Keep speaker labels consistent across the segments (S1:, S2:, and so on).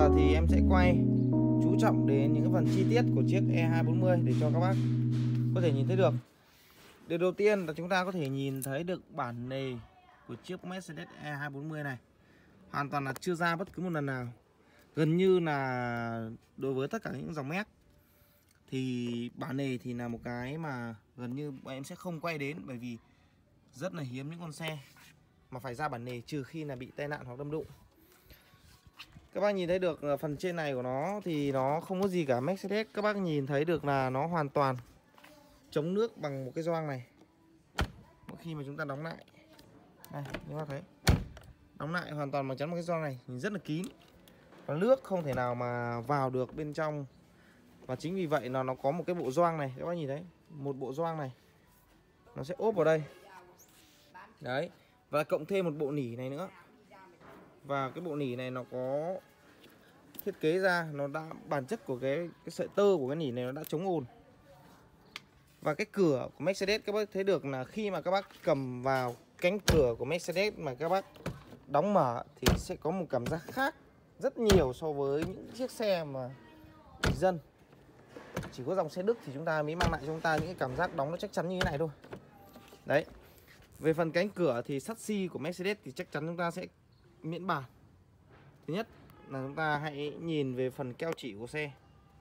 S1: giờ thì em sẽ quay chú trọng đến những cái phần chi tiết của chiếc E240 để cho các bác có thể nhìn thấy được. Điều đầu tiên là chúng ta có thể nhìn thấy được bản nề của chiếc Mercedes E240 này. Hoàn toàn là chưa ra bất cứ một lần nào. Gần như là đối với tất cả những dòng Merc thì bản nề thì là một cái mà gần như bọn em sẽ không quay đến, bởi vì rất là hiếm những con xe mà phải ra bản nề trừ khi là bị tai nạn hoặc đâm đụng. Các bác nhìn thấy được phần trên này của nó thì nó không có gì cả Mercedes. Các bác nhìn thấy được là nó hoàn toàn chống nước bằng một cái gioăng này. Mỗi khi mà chúng ta đóng lại đây, các bác thấy đóng lại hoàn toàn bằng chắn một cái gioăng này, nhìn rất là kín và nước không thể nào mà vào được bên trong. Và chính vì vậy nó có một cái bộ gioăng này, các bác nhìn thấy một bộ gioăng này nó sẽ ốp vào đây đấy, và cộng thêm một bộ nỉ này nữa. Và cái bộ nỉ này nó có thiết kế ra, nó đã bản chất của cái sợi tơ của cái nỉ này nó đã chống ồn. Và cái cửa của Mercedes các bác thấy được là khi mà các bác cầm vào cánh cửa của Mercedes mà các bác đóng mở thì sẽ có một cảm giác khác rất nhiều so với những chiếc xe mà bình dân. Chỉ có dòng xe Đức thì chúng ta mới mang lại cho chúng ta những cái cảm giác đóng nó chắc chắn như thế này thôi. Đấy. Về phần cánh cửa thì chassis của Mercedes thì chắc chắn chúng ta sẽ miễn bản. Thứ nhất là chúng ta hãy nhìn về phần keo chỉ của xe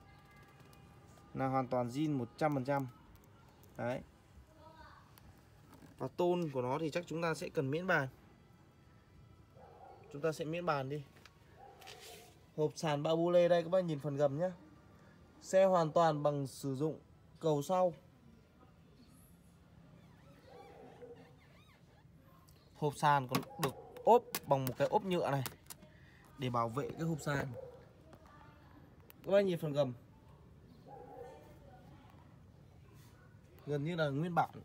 S1: là hoàn toàn zin 100%. Đấy. Và tôn của nó thì chắc chúng ta sẽ cần miễn bàn. Chúng ta sẽ miễn bàn đi. Hộp sàn ba bu lê đây, các bác nhìn phần gầm nhé. Xe hoàn toàn bằng sử dụng cầu sau. Hộp sàn còn được ốp bằng một cái ốp nhựa này để bảo vệ cái hộp sàn. Các bác nhìn phần gầm gần như là nguyên bản.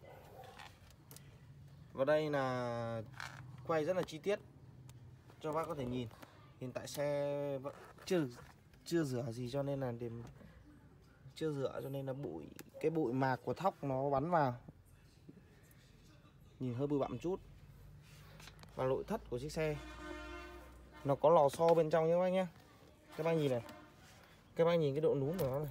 S1: Và đây là quay rất là chi tiết cho bác có thể nhìn. Hiện tại xe vẫn chưa rửa gì cho nên là chưa rửa cho nên là cái bụi mạc của thóc nó bắn vào, nhìn hơi bụi bặm chút. Và nội thất của chiếc xe nó có lò xo bên trong nhé các bác nhé. Các bác nhìn này, các bác nhìn cái độ núm của nó này.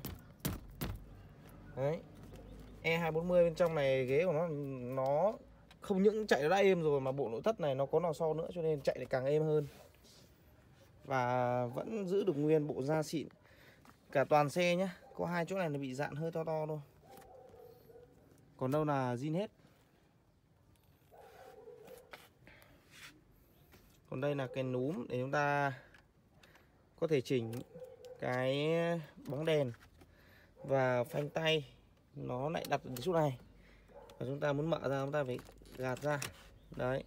S1: Đấy, E240 bên trong này ghế của nó không những chạy nó đã êm rồi mà bộ nội thất này nó có lò xo nữa cho nên chạy lại càng êm hơn. Và vẫn giữ được nguyên bộ da xịn cả toàn xe nhé. Có hai chỗ này nó bị dạn hơi to to thôi, còn đâu là zin hết. Còn đây là cái núm để chúng ta có thể chỉnh cái bóng đèn và phanh tay, nó lại đặt ở chỗ này. Và chúng ta muốn mở ra chúng ta phải gạt ra. Đấy.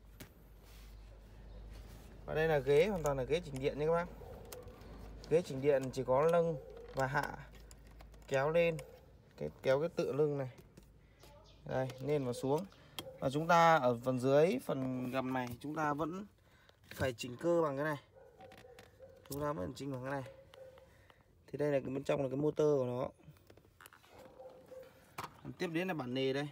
S1: Và đây là ghế, hoàn toàn là ghế chỉnh điện nha các bác. Ghế chỉnh điện chỉ có nâng và hạ, kéo lên, kéo cái tựa lưng này. Đây, lên và xuống. Và chúng ta ở phần dưới, phần gầm này chúng ta vẫn phải chỉnh cơ bằng cái này. Chúng ta vẫn chỉnh bằng cái này. Thì đây là cái bên trong là cái motor của nó. Tiếp đến là bản nề đây.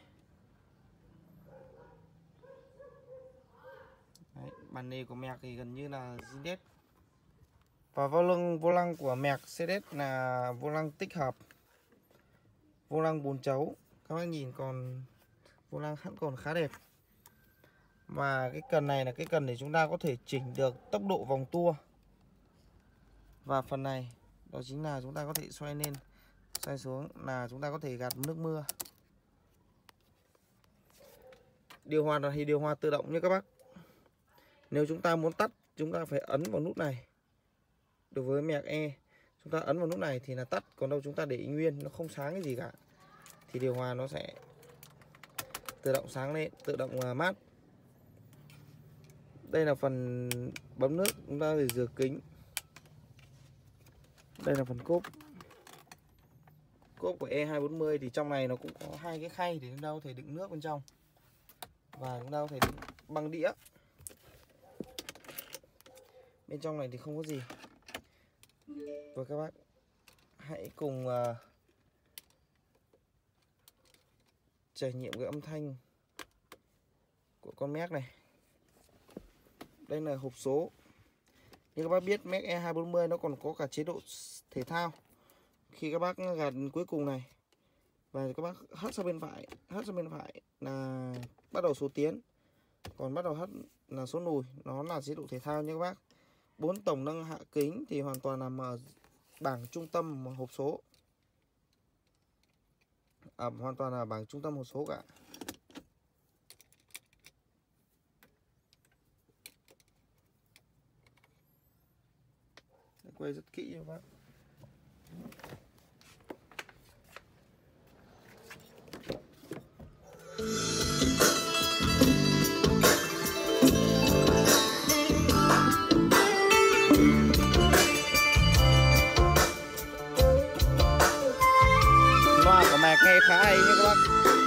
S1: Đấy, bản nề của Merc thì gần như là zin đét. Và vô lăng của Mercedes là vô lăng tích hợp, vô lăng 4 chấu. Các bác nhìn còn vô lăng vẫn còn khá đẹp. Và cái cần này là cái cần để chúng ta có thể chỉnh được tốc độ vòng tua. Và phần này đó chính là chúng ta có thể xoay lên, xoay xuống là chúng ta có thể gạt nước mưa. Điều hòa là thì điều hòa tự động nha các bác. Nếu chúng ta muốn tắt chúng ta phải ấn vào nút này. Đối với Merc E chúng ta ấn vào nút này thì là tắt, còn đâu chúng ta để ý nguyên nó không sáng cái gì cả thì điều hòa nó sẽ tự động sáng lên, tự động mát. Đây là phần bấm nước chúng ta để rửa kính. Đây là phần cốp. Cốp của E240 thì trong này nó cũng có hai cái khay để chúng ta có thể đựng nước bên trong. Và chúng ta có thể đựng băng đĩa. Bên trong này thì không có gì. Và các bác hãy cùng trải nghiệm cái âm thanh của con Merc này. Đây là hộp số. Như các bác biết Max E240 nó còn có cả chế độ thể thao. Khi các bác gạt cuối cùng này và các bác hất sang bên phải là bắt đầu số tiến, còn bắt đầu hất là số lùi, nó là chế độ thể thao nha các bác. 4 tổng nâng hạ kính thì hoàn toàn nằm ở bảng trung tâm hộp số, hoàn toàn là bảng trung tâm hộp số cả. Quay rất kỹ các bác. Loa của mạc nghe khá hay nha các bác.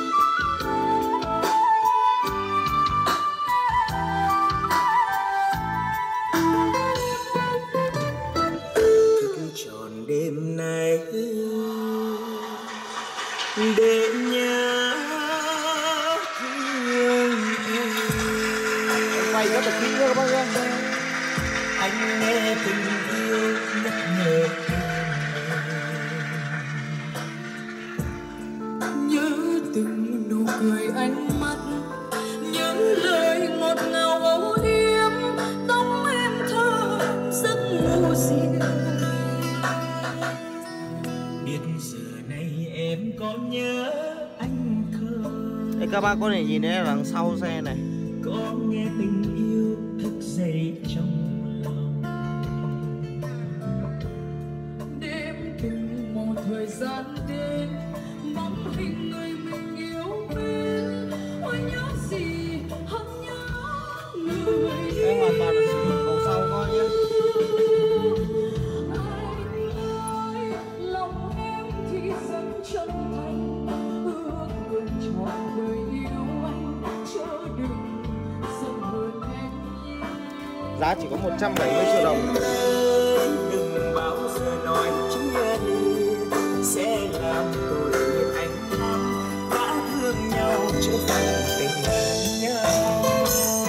S2: Tròn đêm nay để nhớ thương em.
S1: Quay rất là kỹ nha các bác nhé.
S2: Anh nghe tình yêu nhắc nhở em. Nhớ từng nụ cười ánh mắt, những lời ngọt ngào âu yếm, tóc em thơm giấc ngủ dịu. Biết giờ này em có nhớ anh không?
S1: Đây các bác có thể nhìn thấy ở đằng sau xe này.
S2: Có nghe tình yêu thức dậy trong lòng. Đêm từng một thời gian đến, bóng hình người mình yêu mến. Ôi nhớ gì hâm nhớ người.
S1: Đây hoàn toàn là sử dụng cầu sau thôi nhé.
S2: Lòng em thì rất chân thành, ước nguyện trọn đời yêu anh, chớ đừng giận hờn em nhé.
S1: Giá chỉ có 170 triệu đồng.
S2: Đừng bao giờ nói chia ly, sẽ làm tôi biết anh đã thương nhau chứ không tình nhau.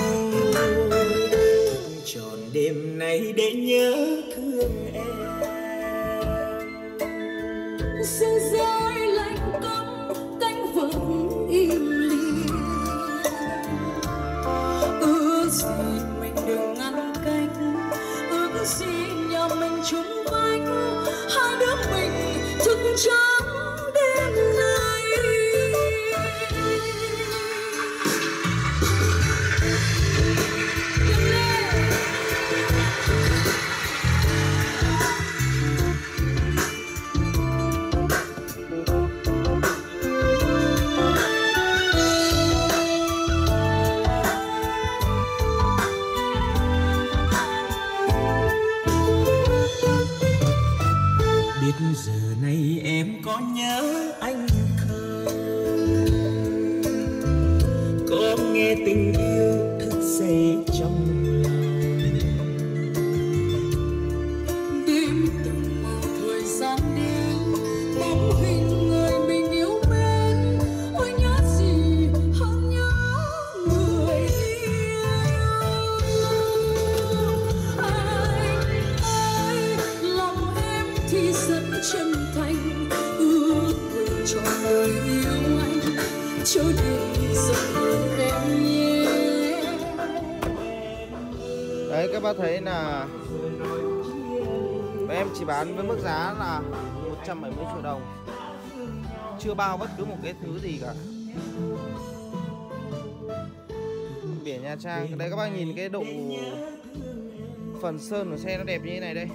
S2: Tròn đêm nay để nhớ thương em. Sương rơi lạnh cấm, cánh vẫn im lìm. Ước gì mình đừng ngăn cách, ước gì nhà mình chung vách, hai đứa mình thức trắng đêm nay. Biết giờ này em có nhớ anh không? Có nghe tình yêu thức dậy trong lòng. Đêm từng màu thời gian đến, bóng hình người mình yêu mến. Ôi nhớ gì hơn nhớ người yêu. Anh lòng em thì rất chân thành, ước nguyện trọn đời yêu anh, chớ đừng giận hờn em nhé.
S1: Đấy các bác thấy là em chỉ bán với mức giá là 170 triệu đồng, chưa bao bất cứ một cái thứ gì cả. Biển Nha Trang. Đây các bác nhìn cái độ phần sơn của xe nó đẹp như thế này đây.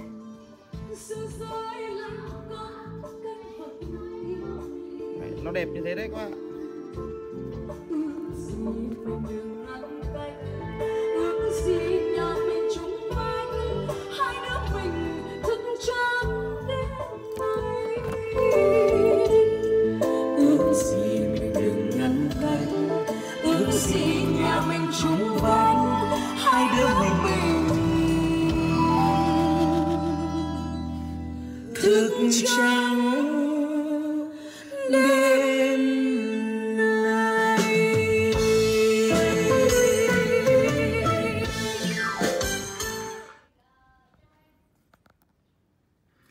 S1: Đấy, nó đẹp như thế đấy các bác.
S2: Nhà mình chung vách, hai đứa mình thức trắng đêm nay.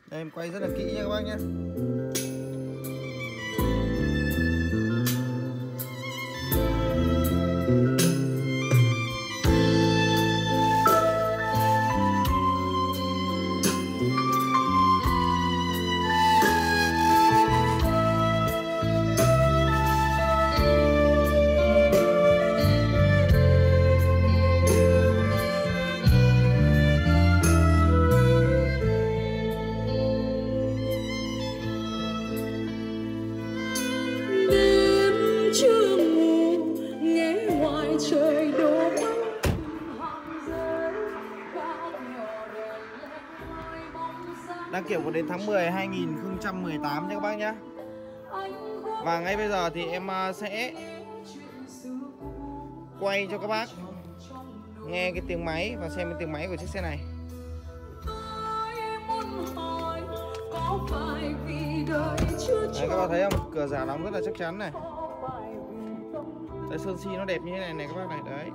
S1: Đây em quay rất là kỹ nha các bác nhé. Đăng kiểm có đến tháng 10 2018 nha các bác nhé. Và ngay bây giờ thì em sẽ quay cho các bác nghe cái tiếng máy và xem cái tiếng máy của chiếc xe này. Đấy, các bạn thấy không? Cửa giả đóng rất là chắc chắn này. Đấy, sơn xi nó đẹp như thế này này các bác này. Đấy.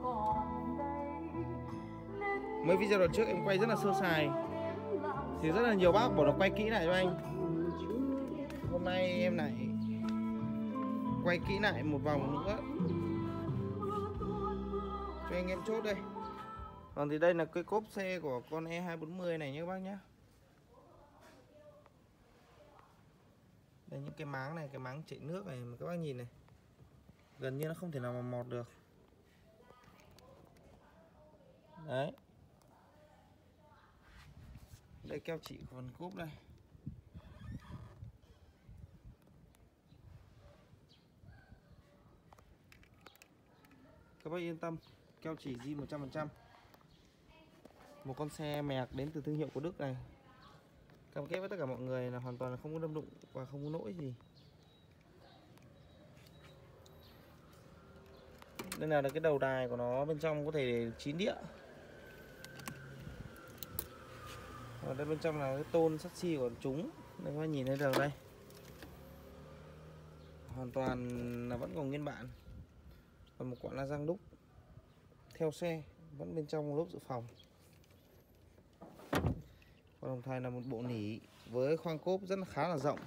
S1: Mấy video đợt trước em quay rất là sơ sài thì rất là nhiều bác bảo là quay kỹ lại cho anh. Hôm nay em lại quay kỹ lại một vòng nữa cho anh em chốt đây. Còn thì đây là cái cốp xe của con E240 này nhé các bác nhé. Đây những cái máng này, cái máng chạy nước này mà các bác nhìn này, gần như nó không thể nào mà mọt được. Đấy. Đây keo chỉ của phần cốp đây. Các bác yên tâm, keo chỉ zin 100%. Một con xe mẹc đến từ thương hiệu của Đức này. Cam kết với tất cả mọi người là hoàn toàn là không có đâm đụng và không có lỗi gì. Đây là cái đầu đài của nó, bên trong có thể 9 đĩa. Ở đây bên trong là cái tôn sắt xi của chúng. Đây các bạn nhìn thấy được đây. Hoàn toàn là vẫn còn nguyên bản. Còn một quặng la răng đúc theo xe, vẫn bên trong lốp dự phòng. Còn đồng thời là một bộ nỉ với khoang cốp rất là khá là rộng.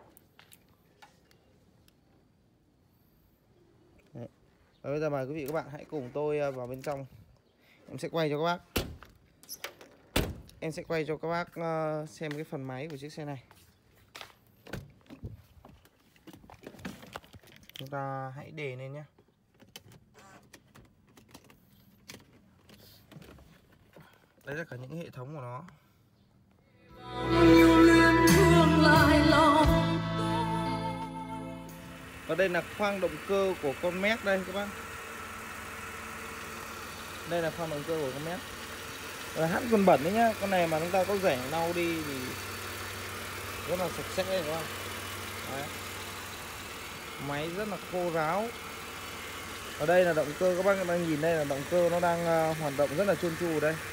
S1: Đấy. Và bây giờ mời quý vị các bạn hãy cùng tôi vào bên trong. Em sẽ quay cho các bác. Em sẽ quay cho các bác xem cái phần máy của chiếc xe này. Chúng ta hãy để lên nhé. Đây là cả những hệ thống của nó. Và đây là khoang động cơ của con Merc đây các bác. Đây là khoang động cơ của con Merc. Và hãng còn bẩn đấy nhá. Con này mà chúng ta có rẻ lau đi thì rất là sạch sẽ đúng không? Đấy. Máy rất là khô ráo. Ở đây là động cơ, các bác đang nhìn đây là động cơ nó đang hoạt động rất là trơn tru đây.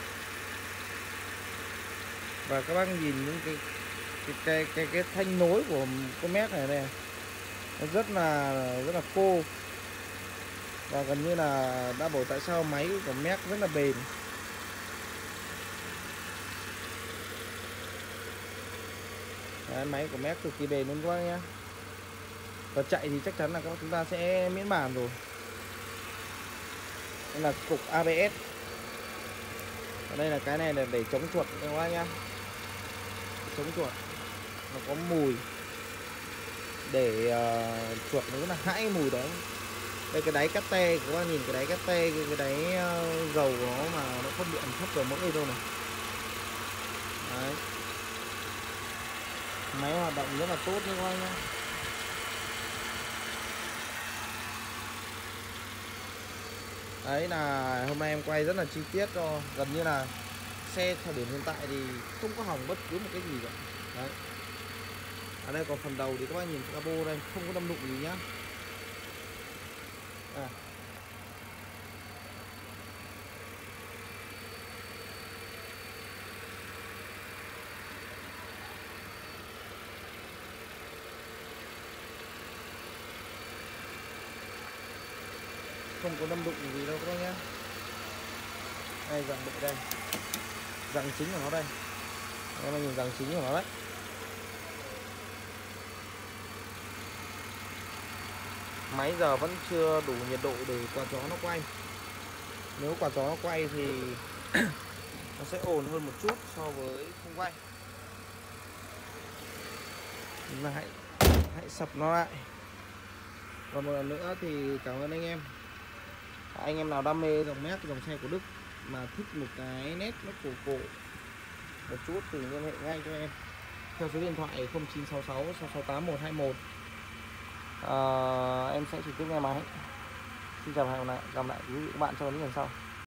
S1: Và các bác nhìn những cái thanh nối của con Merc này này, nó rất là khô. Và gần như là đã bảo tại sao máy của Merc rất là bền. Đấy, máy của Merc cực kỳ bền luôn các bác nhé. Và chạy thì chắc chắn là chúng ta sẽ miễn bàn rồi. Đây là cục ABS. Ở đây là cái này là để chống chuột các bác nhá. Chống chuột. Nó có mùi để chuột nó rất là hãi mùi đấy. Đây cái đáy cắt te, các bác nhìn cái đáy cắt te, cái đáy dầu của nó mà nó không bị ẩm thấp dầu mỡ gì đâu này. Đấy. Máy hoạt động rất là tốt nha các bác nhá. Đấy là hôm nay em quay rất là chi tiết cho, gần như là xe thời điểm hiện tại thì không có hỏng bất cứ một cái gì cả. Đấy. Ở đây còn phần đầu thì các bác nhìn cabo đây, không có đâm đụng gì nhá. À. Không có đâm đụng gì đâu các bác nhé. Đây dạng bệ đây, dạng chính của nó đây. Em nhìn rằng chính của nó đấy. Máy giờ vẫn chưa đủ nhiệt độ để quả chó nó quay. Nếu quả chó nó quay thì nó sẽ ổn hơn một chút so với không quay. Chúng ta hãy sập nó lại. Và một lần nữa thì cảm ơn anh em. Anh em nào đam mê dòng Merc, dòng xe của Đức mà thích một cái nét nó cổ một chút thì liên hệ ngay cho em theo số điện thoại 0966 668 121. Em sẽ trực tiếp nghe máy. Xin chào và hẹn gặp lại quý vị các bạn trong những lần sau.